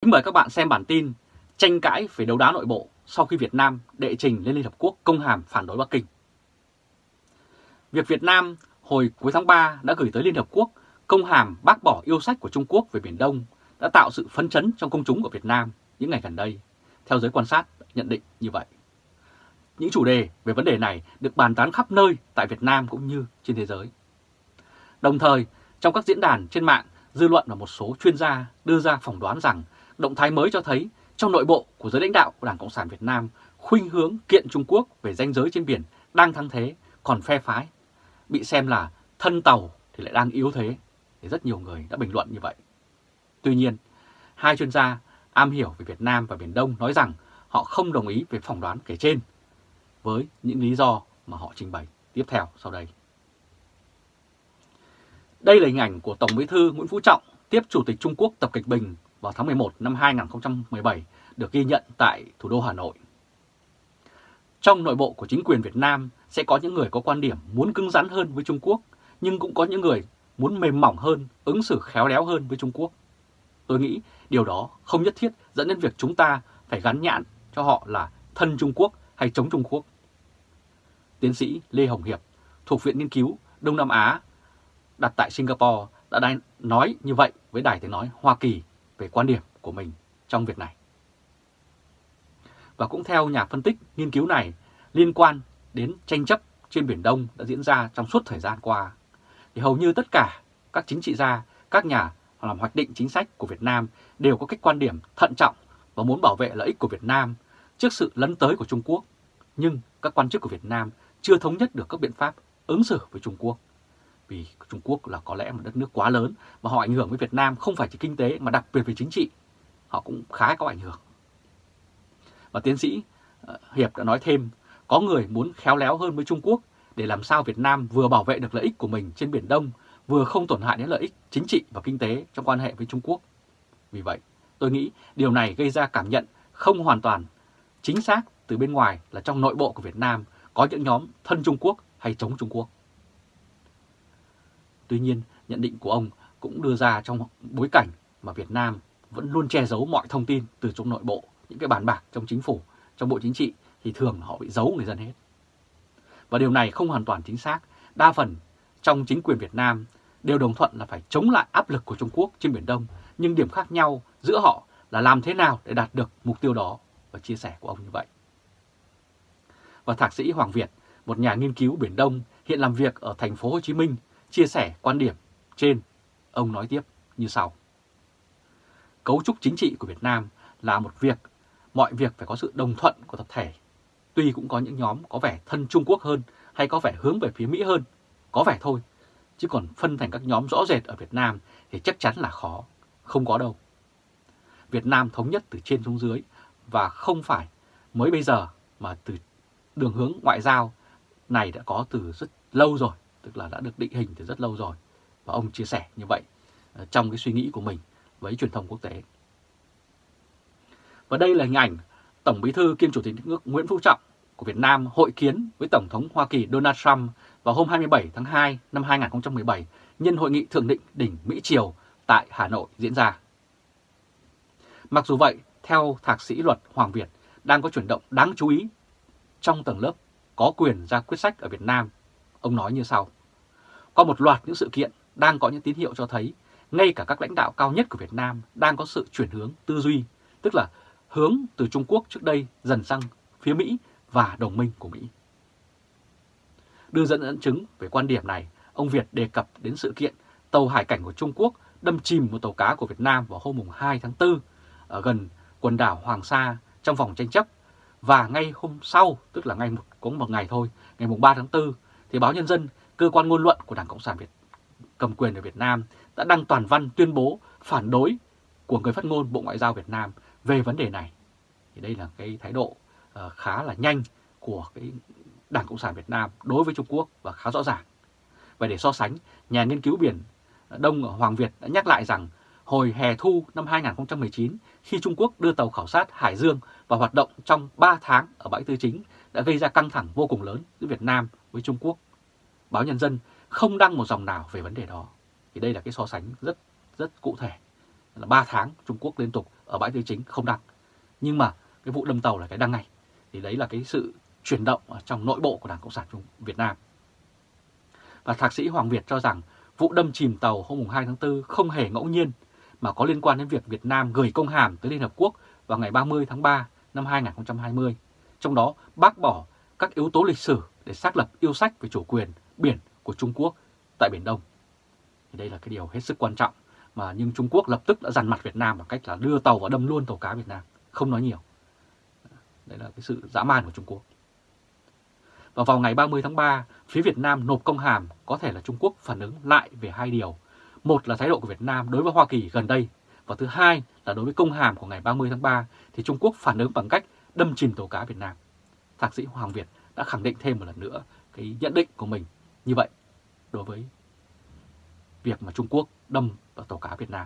Kính mời các bạn xem bản tin tranh cãi về đấu đá nội bộ sau khi Việt Nam đệ trình lên Liên Hợp Quốc công hàm phản đối Bắc Kinh. Việc Việt Nam hồi cuối tháng 3 đã gửi tới Liên Hợp Quốc công hàm bác bỏ yêu sách của Trung Quốc về Biển Đông đã tạo sự phấn chấn trong công chúng của Việt Nam những ngày gần đây, theo giới quan sát nhận định như vậy. Những chủ đề về vấn đề này được bàn tán khắp nơi tại Việt Nam cũng như trên thế giới. Đồng thời, trong các diễn đàn trên mạng, dư luận và một số chuyên gia đưa ra phỏng đoán rằng động thái mới cho thấy trong nội bộ của giới lãnh đạo của Đảng Cộng sản Việt Nam khuynh hướng kiện Trung Quốc về ranh giới trên biển đang thắng thế, còn phe phái bị xem là thân tàu thì lại đang yếu thế, thì rất nhiều người đã bình luận như vậy. Tuy nhiên, hai chuyên gia am hiểu về Việt Nam và Biển Đông nói rằng họ không đồng ý về phỏng đoán kể trên với những lý do mà họ trình bày tiếp theo sau đây. Đây là hình ảnh của Tổng Bí thư Nguyễn Phú Trọng tiếp Chủ tịch Trung Quốc Tập Cận Bình vào tháng 11 năm 2017 được ghi nhận tại thủ đô Hà Nội. Trong nội bộ của chính quyền Việt Nam sẽ có những người có quan điểm muốn cứng rắn hơn với Trung Quốc, nhưng cũng có những người muốn mềm mỏng hơn, ứng xử khéo léo hơn với Trung Quốc. Tôi nghĩ điều đó không nhất thiết dẫn đến việc chúng ta phải gắn nhãn cho họ là thân Trung Quốc hay chống Trung Quốc. Tiến sĩ Lê Hồng Hiệp, thuộc Viện Nghiên cứu Đông Nam Á đặt tại Singapore đã nói như vậy với Đài Tiếng Nói Hoa Kỳ về quan điểm của mình trong việc này. Và cũng theo nhà phân tích nghiên cứu này, liên quan đến tranh chấp trên Biển Đông đã diễn ra trong suốt thời gian qua, thì hầu như tất cả các chính trị gia, các nhà làm hoạch định chính sách của Việt Nam đều có cách quan điểm thận trọng và muốn bảo vệ lợi ích của Việt Nam trước sự lấn tới của Trung Quốc. Nhưng các quan chức của Việt Nam chưa thống nhất được các biện pháp ứng xử với Trung Quốc. Vì Trung Quốc là có lẽ một đất nước quá lớn và họ ảnh hưởng với Việt Nam không phải chỉ kinh tế mà đặc biệt về chính trị. Họ cũng khá có ảnh hưởng. Và tiến sĩ Hiệp đã nói thêm, có người muốn khéo léo hơn với Trung Quốc để làm sao Việt Nam vừa bảo vệ được lợi ích của mình trên Biển Đông, vừa không tổn hại đến lợi ích chính trị và kinh tế trong quan hệ với Trung Quốc. Vì vậy, tôi nghĩ điều này gây ra cảm nhận không hoàn toàn chính xác từ bên ngoài là trong nội bộ của Việt Nam có những nhóm thân Trung Quốc hay chống Trung Quốc. Tuy nhiên, nhận định của ông cũng đưa ra trong bối cảnh mà Việt Nam vẫn luôn che giấu mọi thông tin từ trong nội bộ, những cái bàn bạc trong chính phủ, trong Bộ Chính trị thì thường họ bị giấu người dân hết. Và điều này không hoàn toàn chính xác. Đa phần trong chính quyền Việt Nam đều đồng thuận là phải chống lại áp lực của Trung Quốc trên Biển Đông, nhưng điểm khác nhau giữa họ là làm thế nào để đạt được mục tiêu đó, và chia sẻ của ông như vậy. Và thạc sĩ Hoàng Việt, một nhà nghiên cứu Biển Đông hiện làm việc ở thành phố Hồ Chí Minh, chia sẻ quan điểm trên. Ông nói tiếp như sau. Cấu trúc chính trị của Việt Nam là một việc, mọi việc phải có sự đồng thuận của tập thể. Tuy cũng có những nhóm có vẻ thân Trung Quốc hơn hay có vẻ hướng về phía Mỹ hơn, có vẻ thôi, chứ còn phân thành các nhóm rõ rệt ở Việt Nam thì chắc chắn là khó, không có đâu. Việt Nam thống nhất từ trên xuống dưới và không phải mới bây giờ mà từ đường hướng ngoại giao này đã có từ rất lâu rồi, tức là đã được định hình từ rất lâu rồi. Và ông chia sẻ như vậy trong cái suy nghĩ của mình với truyền thông quốc tế. Và đây là hình ảnh Tổng Bí thư kiêm Chủ tịch nước Nguyễn Phú Trọng của Việt Nam hội kiến với Tổng thống Hoa Kỳ Donald Trump vào hôm 27 tháng 2 năm 2017 nhân hội nghị thượng đỉnh đỉnh Mỹ-Triều tại Hà Nội diễn ra. Mặc dù vậy, theo thạc sĩ luật Hoàng Việt, đang có chuyển động đáng chú ý trong tầng lớp có quyền ra quyết sách ở Việt Nam. Ông nói như sau. Có một loạt những sự kiện đang có những tín hiệu cho thấy ngay cả các lãnh đạo cao nhất của Việt Nam đang có sự chuyển hướng tư duy, tức là hướng từ Trung Quốc trước đây dần sang phía Mỹ và đồng minh của Mỹ. Đưa dẫn chứng về quan điểm này, ông Việt đề cập đến sự kiện tàu hải cảnh của Trung Quốc đâm chìm một tàu cá của Việt Nam vào hôm 2 tháng 4 ở gần quần đảo Hoàng Sa trong vòng tranh chấp. Và ngay hôm sau, tức là có một ngày thôi, ngày 3 tháng 4, thì báo Nhân dân, cơ quan ngôn luận của Đảng Cộng sản cầm quyền ở Việt Nam đã đăng toàn văn tuyên bố phản đối của người phát ngôn Bộ Ngoại giao Việt Nam về vấn đề này. Thì đây là cái thái độ khá là nhanh của cái Đảng Cộng sản Việt Nam đối với Trung Quốc và khá rõ ràng. Và để so sánh, nhà nghiên cứu Biển Đông ở Hoàng Việt đã nhắc lại rằng hồi hè thu năm 2019, khi Trung Quốc đưa tàu khảo sát Hải Dương vào hoạt động trong 3 tháng ở bãi Tư Chính đã gây ra căng thẳng vô cùng lớn giữa Việt Nam với Trung Quốc. Báo Nhân dân không đăng một dòng nào về vấn đề đó. Thì đây là cái so sánh rất cụ thể. Là 3 tháng Trung Quốc liên tục ở bãi tư chính không đăng. Nhưng mà cái vụ đâm tàu là cái đăng ngay. Thì đấy là cái sự chuyển động ở trong nội bộ của Đảng Cộng sản Việt Nam. Và thạc sĩ Hoàng Việt cho rằng vụ đâm chìm tàu hôm 2 tháng 4 không hề ngẫu nhiên mà có liên quan đến việc Việt Nam gửi công hàm tới Liên Hợp Quốc vào ngày 30 tháng 3 năm 2020. Trong đó bác bỏ các yếu tố lịch sử để xác lập yêu sách về chủ quyền biển của Trung Quốc tại Biển Đông. Thì đây là cái điều hết sức quan trọng mà nhưng Trung Quốc lập tức đã dằn mặt Việt Nam bằng cách là đưa tàu vào đâm luôn tàu cá Việt Nam, không nói nhiều. Đấy là cái sự dã man của Trung Quốc. Và vào ngày 30 tháng 3, phía Việt Nam nộp công hàm có thể là Trung Quốc phản ứng lại về hai điều. Một là thái độ của Việt Nam đối với Hoa Kỳ gần đây, và thứ hai là đối với công hàm của ngày 30 tháng 3 thì Trung Quốc phản ứng bằng cách đâm chìm tàu cá Việt Nam. Thạc sĩ Hoàng Việt đã khẳng định thêm một lần nữa cái nhận định của mình như vậy đối với việc mà Trung Quốc đâm vào tàu cá Việt Nam.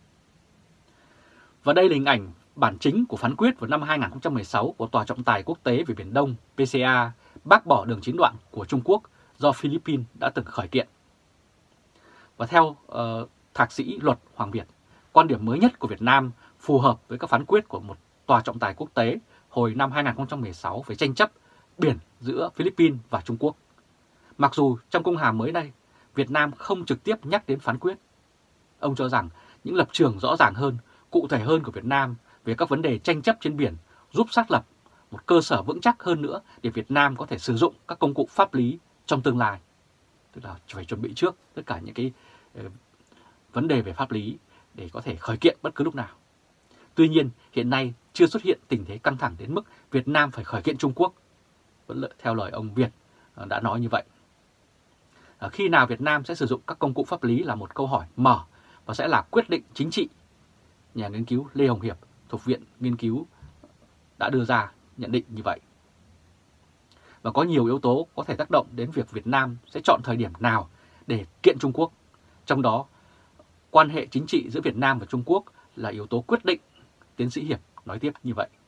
Và đây là hình ảnh bản chính của phán quyết vào năm 2016 của Tòa trọng tài quốc tế về Biển Đông PCA bác bỏ đường chín đoạn của Trung Quốc do Philippines đã từng khởi kiện. Và theo thạc sĩ luật Hoàng Việt, quan điểm mới nhất của Việt Nam phù hợp với các phán quyết của một tòa trọng tài quốc tế hồi năm 2016 về tranh chấp biển giữa Philippines và Trung Quốc. Mặc dù trong công hàm mới đây, Việt Nam không trực tiếp nhắc đến phán quyết. Ông cho rằng những lập trường rõ ràng hơn, cụ thể hơn của Việt Nam về các vấn đề tranh chấp trên biển giúp xác lập một cơ sở vững chắc hơn nữa để Việt Nam có thể sử dụng các công cụ pháp lý trong tương lai. Tức là phải chuẩn bị trước tất cả những cái vấn đề về pháp lý để có thể khởi kiện bất cứ lúc nào. Tuy nhiên, hiện nay chưa xuất hiện tình thế căng thẳng đến mức Việt Nam phải khởi kiện Trung Quốc. Vẫn theo lời ông Việt đã nói như vậy. Khi nào Việt Nam sẽ sử dụng các công cụ pháp lý là một câu hỏi mở và sẽ là quyết định chính trị. Nhà nghiên cứu Lê Hồng Hiệp thuộc Viện Nghiên cứu đã đưa ra nhận định như vậy. Và có nhiều yếu tố có thể tác động đến việc Việt Nam sẽ chọn thời điểm nào để kiện Trung Quốc. Trong đó, quan hệ chính trị giữa Việt Nam và Trung Quốc là yếu tố quyết định, tiến sĩ Hiệp nói tiếp như vậy.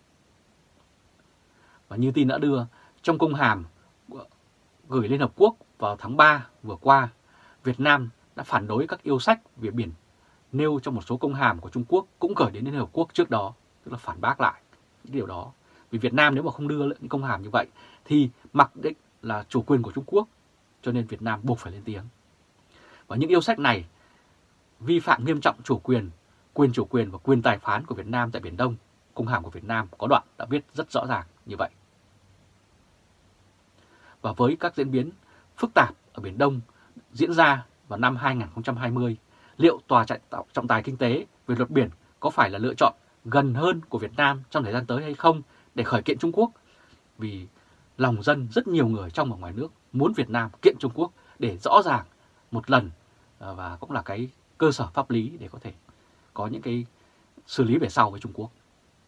Và như tin đã đưa, trong công hàm gửi Liên Hợp Quốc vào tháng 3 vừa qua, Việt Nam đã phản đối các yêu sách về biển nêu trong một số công hàm của Trung Quốc cũng gửi đến Liên Hợp Quốc trước đó, tức là phản bác lại những điều đó. Vì Việt Nam nếu mà không đưa những công hàm như vậy thì mặc định là chủ quyền của Trung Quốc, cho nên Việt Nam buộc phải lên tiếng. Và những yêu sách này vi phạm nghiêm trọng quyền chủ quyền và quyền tài phán của Việt Nam tại Biển Đông. Công hàm của Việt Nam có đoạn đã viết rất rõ ràng như vậy. Và với các diễn biến phức tạp ở Biển Đông diễn ra vào năm 2020, liệu Tòa trọng tài kinh tế về luật biển có phải là lựa chọn gần hơn của Việt Nam trong thời gian tới hay không để khởi kiện Trung Quốc? Vì lòng dân rất nhiều người trong và ngoài nước muốn Việt Nam kiện Trung Quốc để rõ ràng một lần và cũng là cái cơ sở pháp lý để có thể có những cái xử lý về sau với Trung Quốc.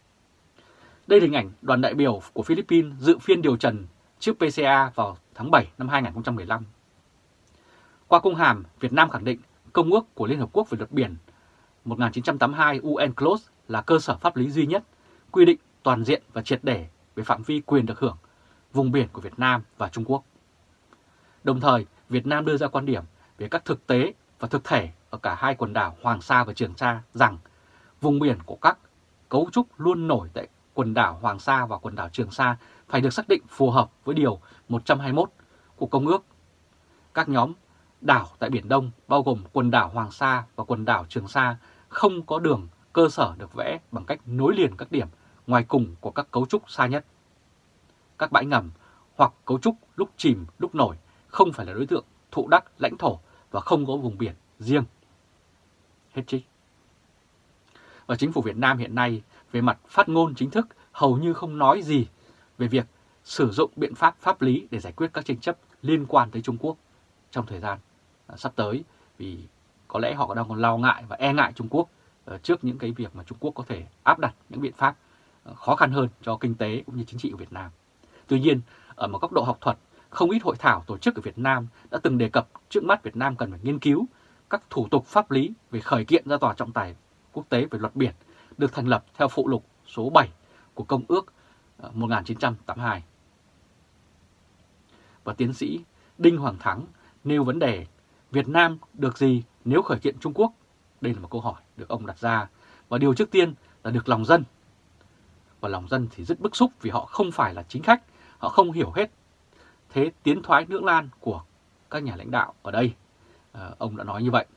Đây là hình ảnh đoàn đại biểu của Philippines dự phiên điều trần trước PCA vào tháng 7 năm 2015. Qua công hàm, Việt Nam khẳng định Công ước của Liên Hợp Quốc về luật biển 1982 UNCLOS là cơ sở pháp lý duy nhất, quy định toàn diện và triệt để về phạm vi quyền được hưởng vùng biển của Việt Nam và Trung Quốc. Đồng thời, Việt Nam đưa ra quan điểm về các thực tế và thực thể ở cả hai quần đảo Hoàng Sa và Trường Sa rằng vùng biển của các cấu trúc luôn nổi tại quần đảo Hoàng Sa và quần đảo Trường Sa phải được xác định phù hợp với Điều 121 của Công ước. Các nhóm đảo tại Biển Đông bao gồm quần đảo Hoàng Sa và quần đảo Trường Sa không có đường cơ sở được vẽ bằng cách nối liền các điểm ngoài cùng của các cấu trúc xa nhất. Các bãi ngầm hoặc cấu trúc lúc chìm lúc nổi không phải là đối tượng thụ đắc lãnh thổ và không có vùng biển riêng. Hết trích. Và chính phủ Việt Nam hiện nay về mặt phát ngôn chính thức hầu như không nói gì về việc sử dụng biện pháp pháp lý để giải quyết các tranh chấp liên quan tới Trung Quốc trong thời gian sắp tới, vì có lẽ họ đang còn lo ngại và e ngại Trung Quốc trước những cái việc mà Trung Quốc có thể áp đặt những biện pháp khó khăn hơn cho kinh tế cũng như chính trị của Việt Nam. Tuy nhiên, ở một góc độ học thuật, không ít hội thảo tổ chức ở Việt Nam đã từng đề cập trước mắt Việt Nam cần phải nghiên cứu các thủ tục pháp lý về khởi kiện ra Tòa trọng tài quốc tế về luật biển được thành lập theo phụ lục số 7 của Công ước 1982. Và tiến sĩ Đinh Hoàng Thắng nêu vấn đề Việt Nam được gì nếu khởi kiện Trung Quốc? Đây là một câu hỏi được ông đặt ra. Và điều trước tiên là được lòng dân. Và lòng dân thì rất bức xúc vì họ không phải là chính khách, họ không hiểu hết thế tiến thoái lưỡng nan của các nhà lãnh đạo ở đây. Ông đã nói như vậy.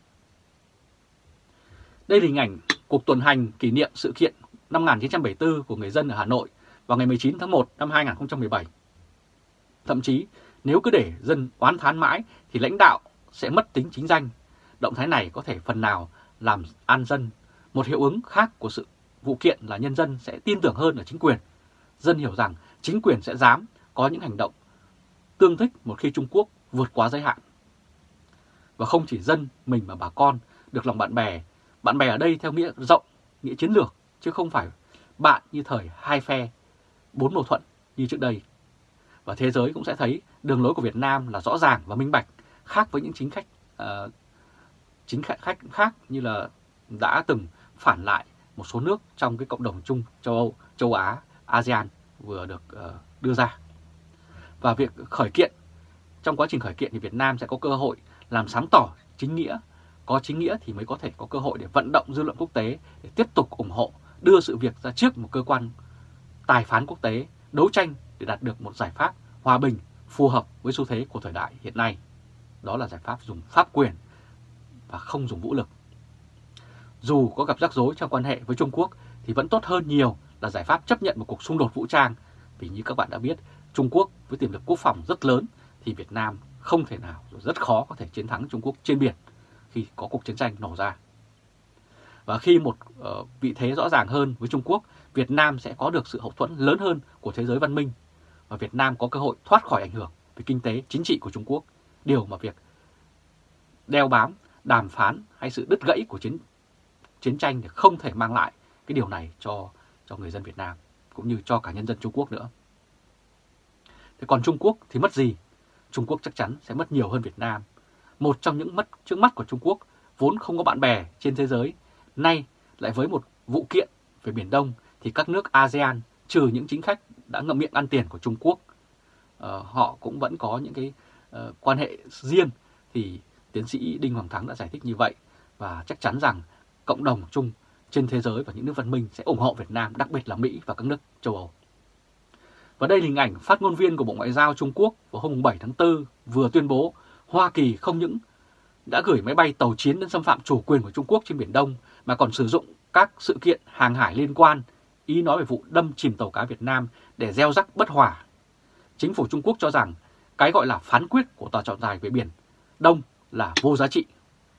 Đây là hình ảnh cuộc tuần hành kỷ niệm sự kiện năm 1974 của người dân ở Hà Nội vào ngày 19 tháng 1 năm 2017. Thậm chí nếu cứ để dân oán thán mãi thì lãnh đạo sẽ mất tính chính danh. Động thái này có thể phần nào làm an dân. Một hiệu ứng khác của sự vụ kiện là nhân dân sẽ tin tưởng hơn ở chính quyền. Dân hiểu rằng chính quyền sẽ dám có những hành động tương thích một khi Trung Quốc vượt quá giới hạn. Và không chỉ dân mình mà bà con được lòng bạn bè ở đây theo nghĩa rộng, nghĩa chiến lược, chứ không phải bạn như thời hai phe, bốn mâu thuẫn như trước đây. Và thế giới cũng sẽ thấy đường lối của Việt Nam là rõ ràng và minh bạch, khác với những chính khách khác như là đã từng phản lại một số nước trong cái cộng đồng chung châu Âu, châu Á, ASEAN vừa được đưa ra. Và việc khởi kiện, trong quá trình khởi kiện thì Việt Nam sẽ có cơ hội làm sáng tỏ chính nghĩa. Có chính nghĩa thì mới có thể có cơ hội để vận động dư luận quốc tế để tiếp tục ủng hộ, đưa sự việc ra trước một cơ quan tài phán quốc tế, đấu tranh để đạt được một giải pháp hòa bình phù hợp với xu thế của thời đại hiện nay. Đó là giải pháp dùng pháp quyền và không dùng vũ lực. Dù có gặp rắc rối trong quan hệ với Trung Quốc thì vẫn tốt hơn nhiều là giải pháp chấp nhận một cuộc xung đột vũ trang. Vì như các bạn đã biết, Trung Quốc với tiềm lực quốc phòng rất lớn thì Việt Nam không thể nào, rất khó có thể chiến thắng Trung Quốc trên biển khi có cuộc chiến tranh nổ ra. Và khi một vị thế rõ ràng hơn với Trung Quốc, Việt Nam sẽ có được sự hậu thuẫn lớn hơn của thế giới văn minh. Và Việt Nam có cơ hội thoát khỏi ảnh hưởng về kinh tế, chính trị của Trung Quốc. Điều mà việc đeo bám, đàm phán hay sự đứt gãy của chiến tranh thì không thể mang lại cái điều này cho người dân Việt Nam, cũng như cho cả nhân dân Trung Quốc nữa. Thế còn Trung Quốc thì mất gì? Trung Quốc chắc chắn sẽ mất nhiều hơn Việt Nam. Một trong những mất trước mắt của Trung Quốc vốn không có bạn bè trên thế giới, nay lại với một vụ kiện về Biển Đông thì các nước ASEAN, trừ những chính khách đã ngậm miệng ăn tiền của Trung Quốc, họ cũng vẫn có những cái quan hệ riêng. Thì tiến sĩ Đinh Hoàng Thắng đã giải thích như vậy, và chắc chắn rằng cộng đồng chung trên thế giới và những nước văn minh sẽ ủng hộ Việt Nam, đặc biệt là Mỹ và các nước châu Âu. Và đây là hình ảnh phát ngôn viên của Bộ Ngoại giao Trung Quốc vào hôm 7 tháng 4 vừa tuyên bố Hoa Kỳ không những đã gửi máy bay tàu chiến đến xâm phạm chủ quyền của Trung Quốc trên Biển Đông mà còn sử dụng các sự kiện hàng hải liên quan, ý nói về vụ đâm chìm tàu cá Việt Nam để gieo rắc bất hòa. Chính phủ Trung Quốc cho rằng cái gọi là phán quyết của Tòa trọng tài về Biển Đông là vô giá trị.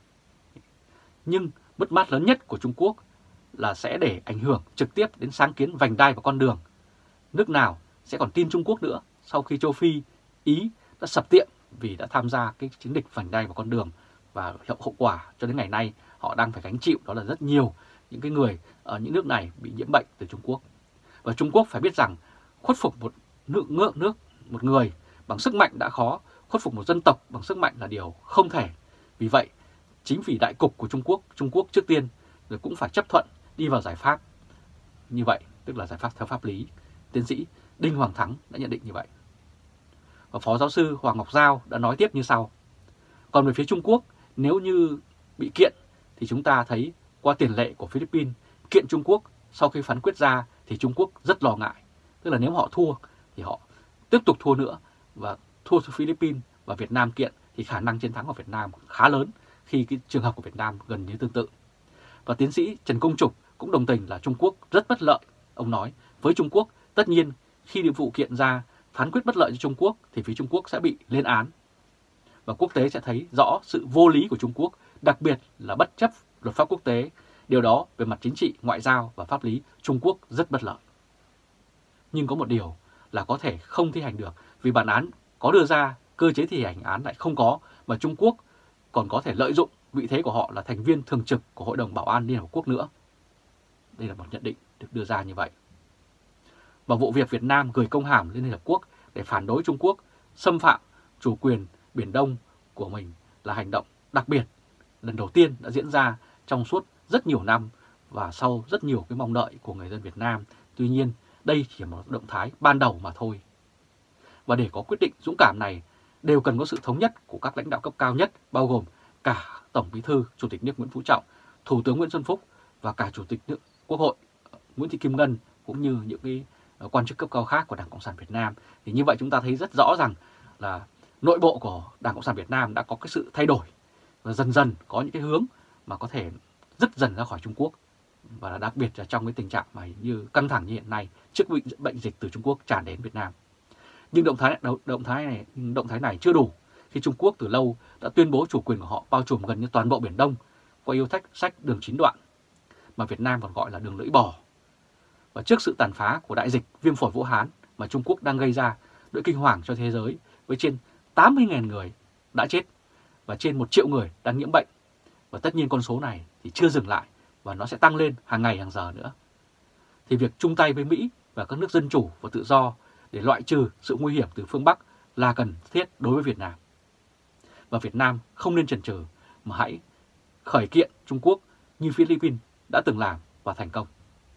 Nhưng mất mát lớn nhất của Trung Quốc là sẽ để ảnh hưởng trực tiếp đến sáng kiến vành đai và con đường. Nước nào sẽ còn tin Trung Quốc nữa sau khi châu Phi, Ý đã sập tiệm vì đã tham gia cái chiến dịch vành đai và con đường, và hậu quả cho đến ngày nay họ đang phải gánh chịu, đó là rất nhiều những cái người ở những nước này bị nhiễm bệnh từ Trung Quốc. Và Trung Quốc phải biết rằng khuất phục một một người bằng sức mạnh đã khó, khuất phục một dân tộc bằng sức mạnh là điều không thể. Vì vậy, chính vì đại cục của Trung Quốc trước tiên rồi cũng phải chấp thuận đi vào giải pháp như vậy, tức là giải pháp theo pháp lý. Tiến sĩ Đinh Hoàng Thắng đã nhận định như vậy. Và Phó Giáo sư Hoàng Ngọc Giao đã nói tiếp như sau. Còn về phía Trung Quốc, nếu như bị kiện thì chúng ta thấy qua tiền lệ của Philippines kiện Trung Quốc sau khi phán quyết ra thì Trung Quốc rất lo ngại. Tức là nếu họ thua thì họ tiếp tục thua nữa, và thua Philippines và Việt Nam kiện thì khả năng chiến thắng của Việt Nam khá lớn, khi cái trường hợp của Việt Nam gần như tương tự. Và tiến sĩ Trần Công Trục cũng đồng tình là Trung Quốc rất bất lợi. Ông nói với Trung Quốc, tất nhiên khi vụ kiện ra phán quyết bất lợi cho Trung Quốc thì phía Trung Quốc sẽ bị lên án. Và quốc tế sẽ thấy rõ sự vô lý của Trung Quốc, đặc biệt là bất chấp luật pháp quốc tế. Điều đó về mặt chính trị, ngoại giao và pháp lý, Trung Quốc rất bất lợi. Nhưng có một điều là có thể không thi hành được, vì bản án có đưa ra, cơ chế thi hành án lại không có, mà Trung Quốc còn có thể lợi dụng vị thế của họ là thành viên thường trực của Hội đồng Bảo an Liên Hợp Quốc nữa. Đây là một nhận định được đưa ra như vậy. Và vụ việc Việt Nam gửi công hàm lên Liên Hợp Quốc để phản đối Trung Quốc xâm phạm chủ quyền Biển Đông của mình là hành động đặc biệt, lần đầu tiên đã diễn ra trong suốt rất nhiều năm và sau rất nhiều cái mong đợi của người dân Việt Nam. Tuy nhiên, đây chỉ là một động thái ban đầu mà thôi. Và để có quyết định dũng cảm này, đều cần có sự thống nhất của các lãnh đạo cấp cao nhất, bao gồm cả Tổng Bí thư, Chủ tịch nước Nguyễn Phú Trọng, Thủ tướng Nguyễn Xuân Phúc và cả Chủ tịch nước Quốc hội Nguyễn Thị Kim Ngân cũng như những cái quan chức cấp cao khác của Đảng Cộng sản Việt Nam. Thì như vậy chúng ta thấy rất rõ rằng là nội bộ của Đảng Cộng sản Việt Nam đã có cái sự thay đổi và dần dần có những cái hướng mà có thể dứt dần ra khỏi Trung Quốc, và đặc biệt là trong cái tình trạng mà như căng thẳng như hiện nay trước bệnh dịch từ Trung Quốc tràn đến Việt Nam. Nhưng động thái này chưa đủ khi Trung Quốc từ lâu đã tuyên bố chủ quyền của họ bao trùm gần như toàn bộ Biển Đông qua yêu sách đường 9 đoạn mà Việt Nam còn gọi là đường lưỡi bò. Và trước sự tàn phá của đại dịch viêm phổi Vũ Hán mà Trung Quốc đang gây ra nỗi kinh hoàng cho thế giới, với trên 80.000 người đã chết và trên 1 triệu người đang nhiễm bệnh, và tất nhiên con số này thì chưa dừng lại và nó sẽ tăng lên hàng ngày hàng giờ nữa, thì việc chung tay với Mỹ và các nước dân chủ và tự do để loại trừ sự nguy hiểm từ phương Bắc là cần thiết đối với Việt Nam. Và Việt Nam không nên chần chừ mà hãy khởi kiện Trung Quốc như Philippines đã từng làm và thành công.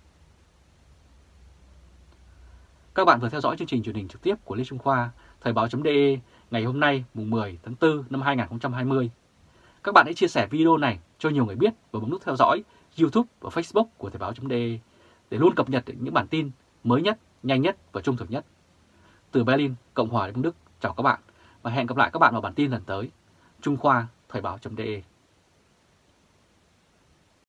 Các bạn vừa theo dõi chương trình truyền hình trực tiếp của Lê Trung Khoa, Thời báo.de ngày hôm nay mùng 10 tháng 4 năm 2020. Các bạn hãy chia sẻ video này cho nhiều người biết và bấm nút theo dõi YouTube và Facebook của Thời báo.de để luôn cập nhật những bản tin mới nhất, nhanh nhất và trung thực nhất. Từ Berlin, Cộng hòa Liên bang Đức, chào các bạn và hẹn gặp lại các bạn vào bản tin lần tới. Trung Khoa, Thời báo.de.